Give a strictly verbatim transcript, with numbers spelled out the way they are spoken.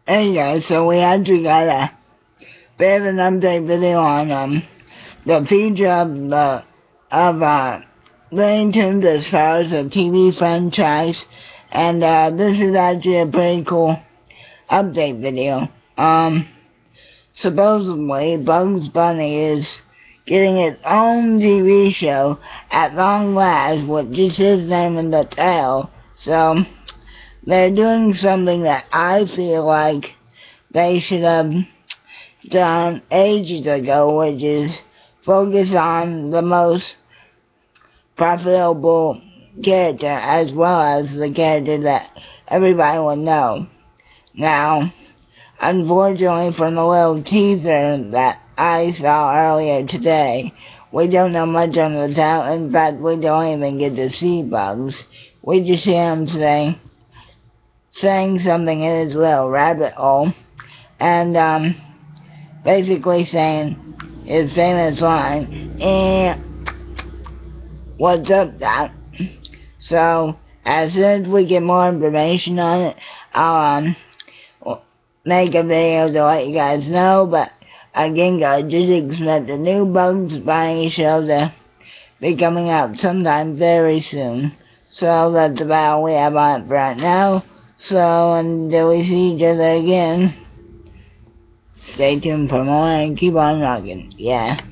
Hey guys, so we actually got a bit of an update video on um the future of the of uh Looney Tunes as far as a T V franchise, and uh this is actually a pretty cool update video. Um supposedly Bugs Bunny is getting its own T V show at long last, with just his name in the title. So they're doing something that I feel like they should have done ages ago, which is focus on the most profitable character as well as the character that everybody would know. Now, unfortunately, from the little teaser that I saw earlier today, we don't know much on the title. In fact, we don't even get to see Bugs. We just hear him saying, saying something in his little rabbit hole, and um, basically saying his famous line, eh, what's up, Doc? So, as soon as we get more information on it, I'll um, make a video to let you guys know. But again, guys, just expect the new Bugs Bunny show to be coming out sometime very soon. So that's about all we have on it for right now. So until we see each other again, stay tuned for more and keep on rocking. Yeah.